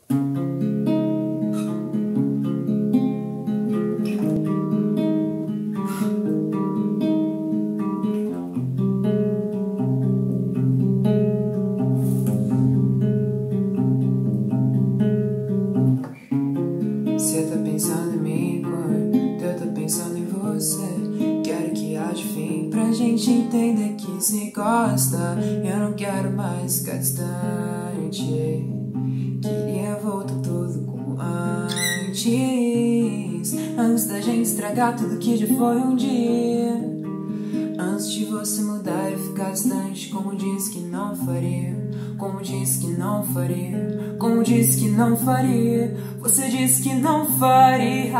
Cê tá pensando em mim quando eu tô pensando em você. Quero que haja fim pra gente entender que se gosta. Eu não quero mais ficar distante. Queria voltar tudo como antes, antes da gente estragar tudo que já foi um dia. Antes de você mudar e ficar distante, como disse que não faria, como disse que não faria, como disse que não faria. Você disse que não faria.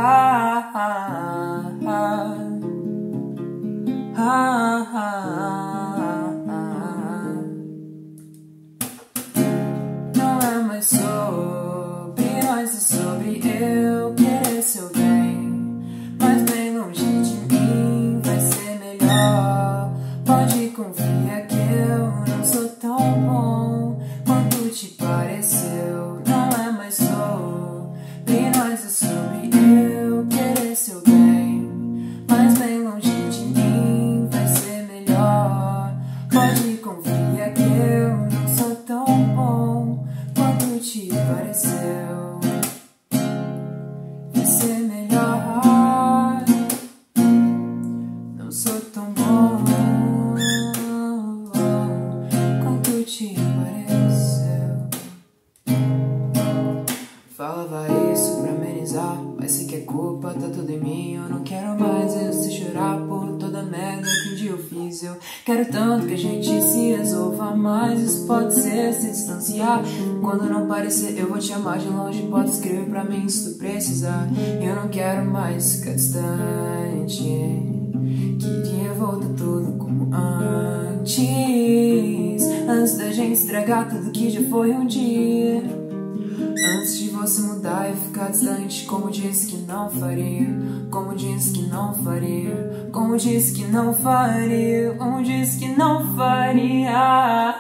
Não é mais sobre nós, é sobre eu querer seu bem, mas bem longe de mim vai ser melhor. Pode confiar que eu não sou tão bom quanto te pareceu. Não é mais sobre nós, é sobre eu querer seu bem, mas bem longe de mim vai ser melhor. Pode confiar que eu não sou tão bom quanto te pareceu. Vai ser melhor. Não sou tão bom quanto te pareceu. Falava isso pra amenizar, mas se quer culpa tá tudo em mim. Eu não quero mais eu se chorar por toda a merda que um dia eu fiz. Eu quero tanto que a gente se resolva, mas isso pode ser se distanciar. Quando não parecer eu vou te amar de longe. Pode escrever pra mim se tu precisar. Eu não quero mais ficar distante. Queria voltar tudo como antes, antes da gente estragar tudo que já foi um dia. Antes de você mudar e ficar distante, como disse que não faria, como disse que não faria, como disse que não faria, como disse que não faria.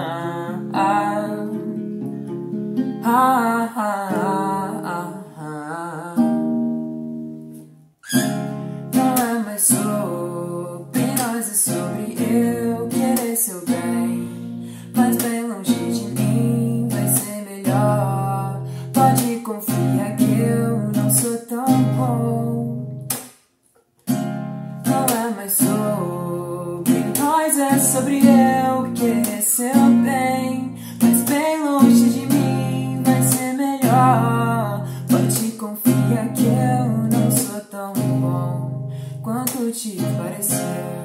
Não é mais sobre nós, é sobre eu querer seu bem, mas bem longe de mim vai ser melhor. Pode confiar que eu não sou tão bom. Não é mais sobre nós, é sobre eu querer seu bem, mas bem longe de mim vai ser melhor. Pode confiar que eu não sou tão bom quanto te pareceu.